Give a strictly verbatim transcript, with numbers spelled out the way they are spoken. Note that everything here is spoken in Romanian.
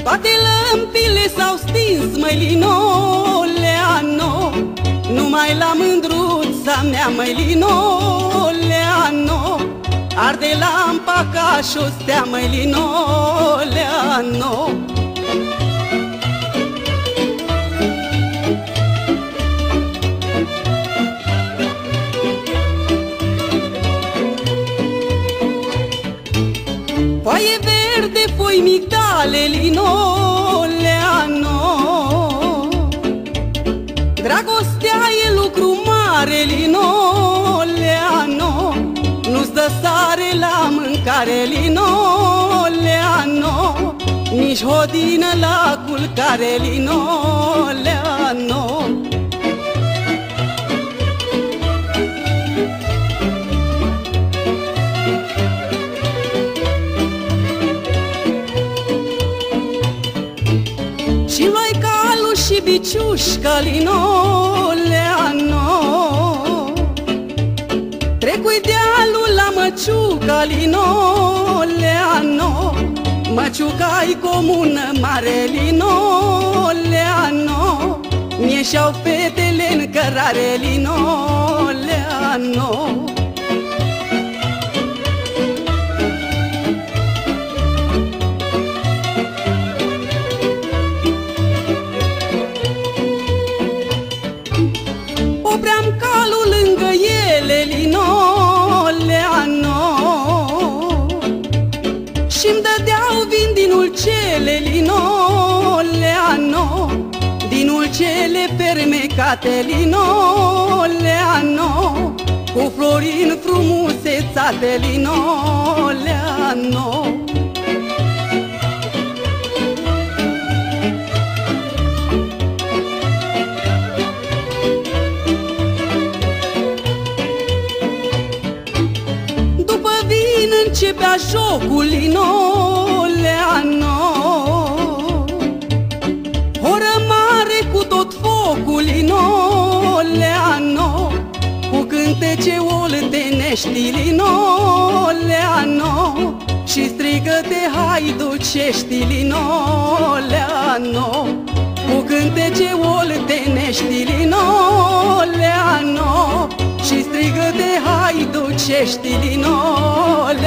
Toate lămpile s-au stins, măi Linoleano, numai la mândruța mea, măi Linoleano, arde lampa ca și o stea, măi Linoleano. Foaie verde, foi migdale, Linoleano, dragostea e lucru mare, Linoleano, nu-ți dă sare la mâncare, Linoleano, nici hodină la culcare, Linoleano. Și luai calul și biciușca, Linoleano, trecui dealul la Măciuca, Linoleano, Măciuca-i comună mare, Linoleano, mi-eșeau fetele în cărare, Linoleano. Opream calul lângă ele, Linoleano, și-mi dădeau vin din ulcele, Linoleano, din ulcele fermecate, Linoleano, cu florin frumusețate, Linoleano. Începea jocul, Linoleano, oră mare cu tot focul, Linoleano, cu cântece oltenești, Linoleano, și strigăte haiducești, Linoleano, cu cântece oltenești, Linoleano, și strigăte haiducești, Linoleano.